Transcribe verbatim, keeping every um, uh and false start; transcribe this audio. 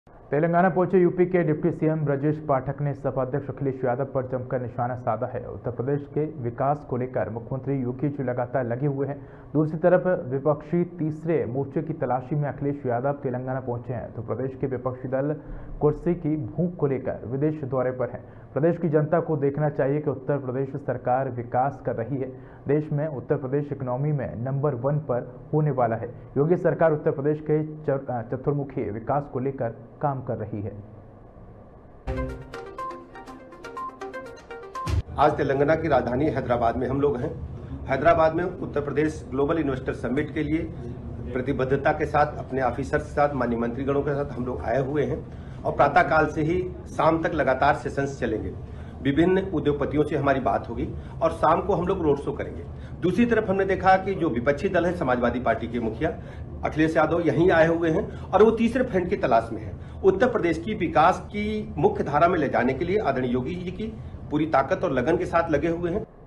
तेलंगाना पहुंचे यूपी के deputy CM Brajesh Pathak ने सपा अध्यक्ष अखिलेश यादव पर जमकर निशाना साधा है। उत्तर प्रदेश के विकास को लेकर मुख्यमंत्री योगी जी लगातार लगे हुए हैं। दूसरी तरफ विपक्षी तीसरे मोर्चे की तलाशी में अखिलेश यादव तेलंगाना पहुंचे हैं तो प्रदेश के विपक्षी दल कुर्सी की भूख को लेकर विदेश दौरे पर हैं। प्रदेश की जनता को देखना चाहिए कि उत्तर प्रदेश सरकार विकास कर रही है। देश में उत्तर प्रदेश इकोनॉमी में नंबर वन पर होने वाला है। योगी सरकार उत्तर प्रदेश के चतुर्मुखी विकास को लेकर काम कर रही है। आज तेलंगाना की राजधानी हैदराबाद में हम लोग हैं। हैदराबाद में Uttar Pradesh global investor summit के लिए प्रतिबद्धता के साथ अपने ऑफिसर्स के साथ, माननीय मंत्रीगणों के साथ हम लोग आए हुए हैं और प्रातःकाल से ही शाम तक लगातार सेशंस चलेंगे। विभिन्न उद्योगपतियों से हमारी बात होगी और शाम को हम लोग रोड शो करेंगे। दूसरी तरफ हमने देखा कि जो विपक्षी दल है, समाजवादी पार्टी के मुखिया अखिलेश यादव यहीं आए हुए हैं और वो तीसरे फ्रंट की तलाश में है। उत्तर प्रदेश की विकास की मुख्य धारा में ले जाने के लिए आदरणीय योगी जी की पूरी ताकत और लगन के साथ लगे हुए हैं।